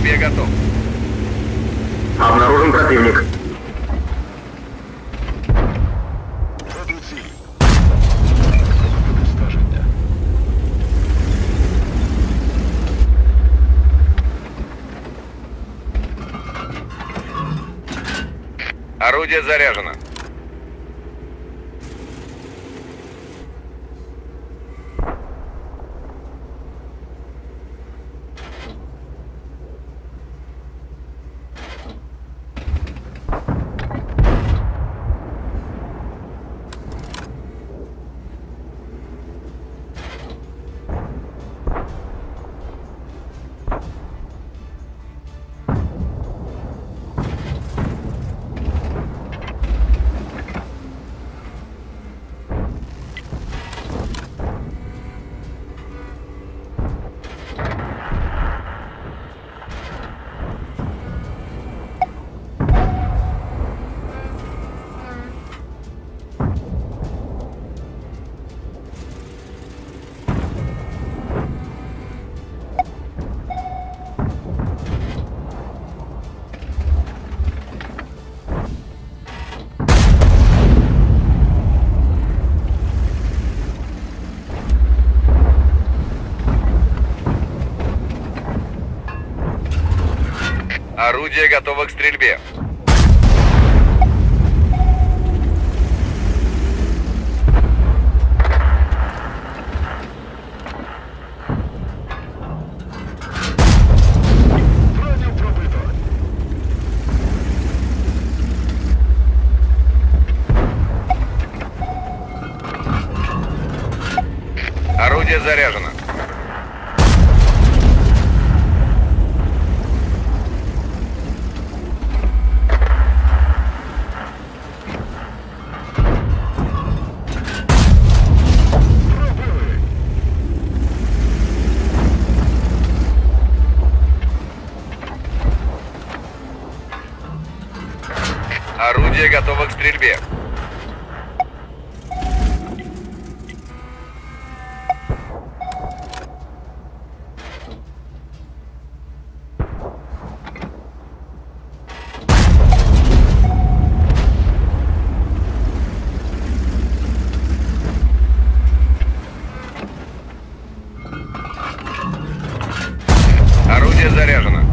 стрельбе готов. Обнаружен противник. Веду ціль. Проводити стеження. Орудие заряжено. Орудие готово к стрельбе. Броню пробито. Орудие заряжено. Пробили. Орудие готово к стрельбе. Орудие заряжено.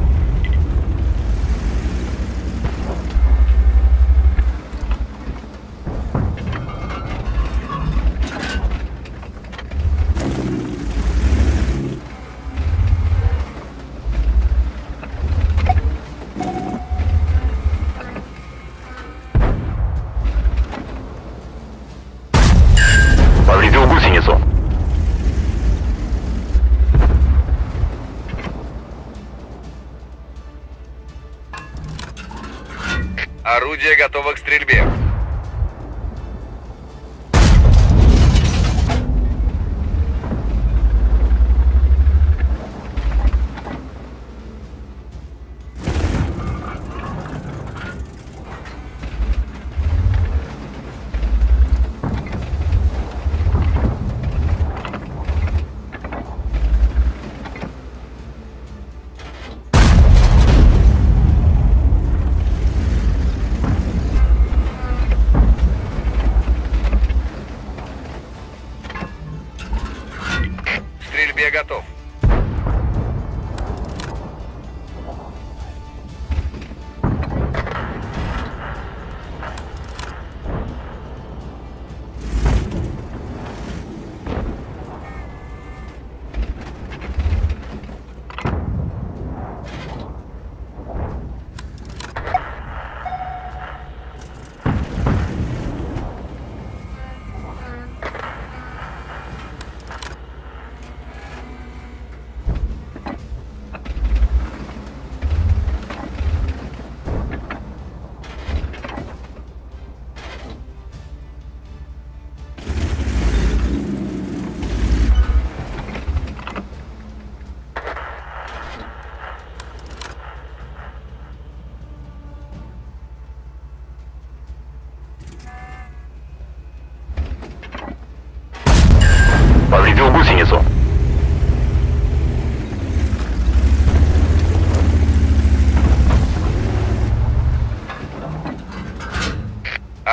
Повредил гусеницу. Орудие готово к стрельбе.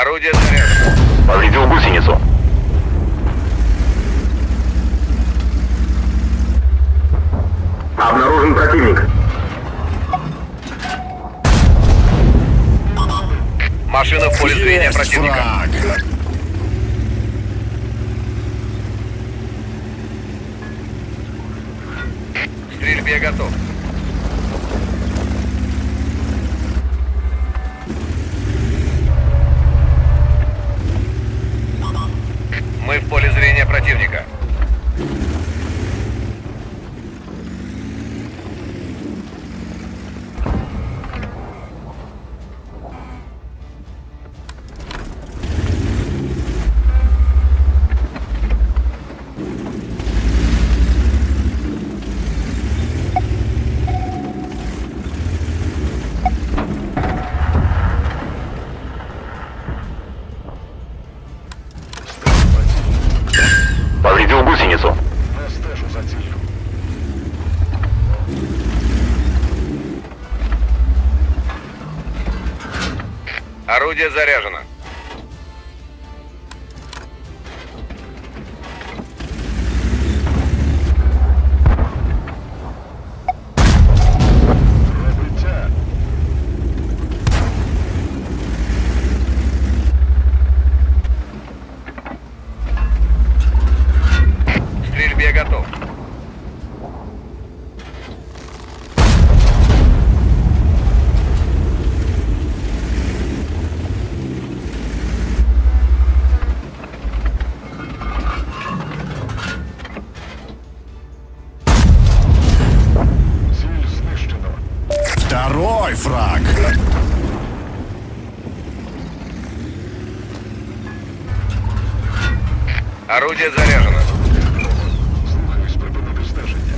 Орудие заряжено. Повредил гусеницу. Обнаружен противник. Машина в поле зрения Есть противника. враг! К стрельбе готов. Мы в поле зрения противника. Повредил гусеницу. Я стежу за целью. Орудие заряжено. Пробиття. К стрельбе готов. Ціль знищено. Второй фраг! Орудие заряжено. Слухаюсь, припинити стеження.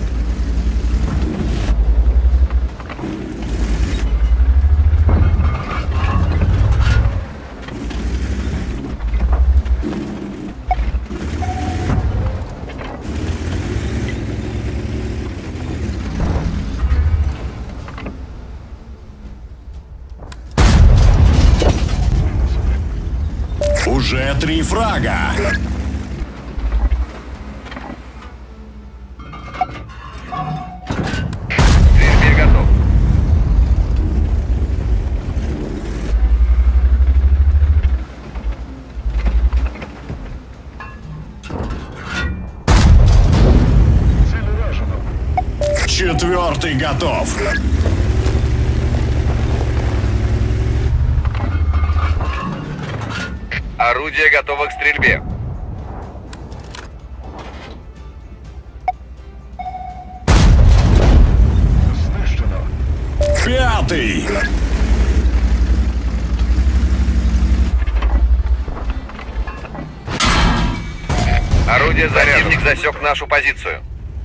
Уже 3 фрага! К стрельбе готов. Ціль уражено. 4-й готов! Орудие готово к стрельбе. Знищено. 5-й! Орудие заряжено. Противник засек нашу позицию.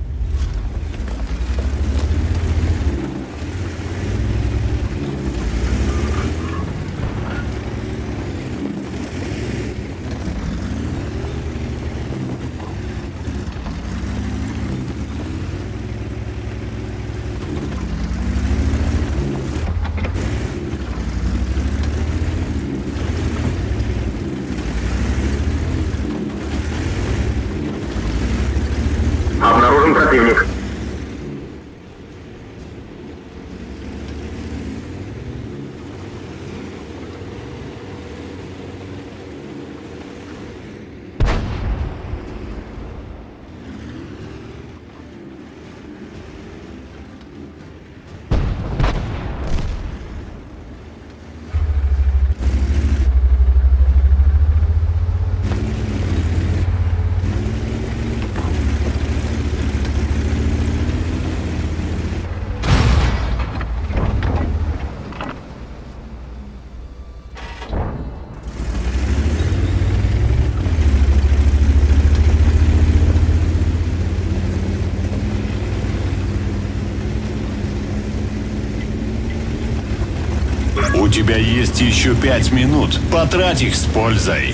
Обнаружен противник. У тебя есть еще 5 минут. Потрать их с пользой.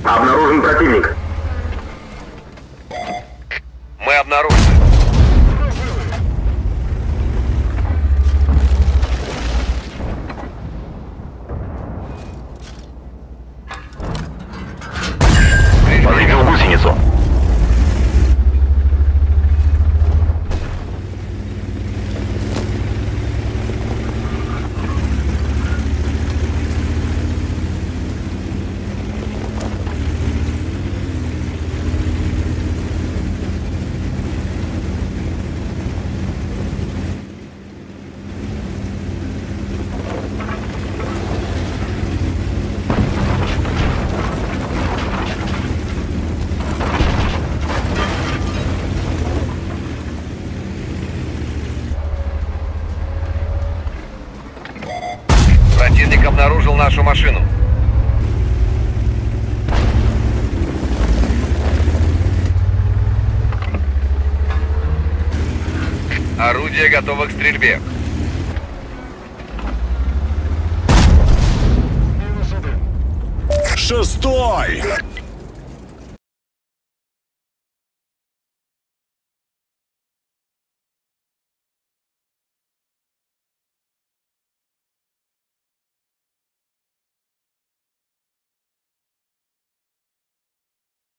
Обнаружен противник. Мы обнаружены. Подбил гусеницу. Противник обнаружил нашу машину. Орудие готово к стрельбе. Мінус один. 6-й!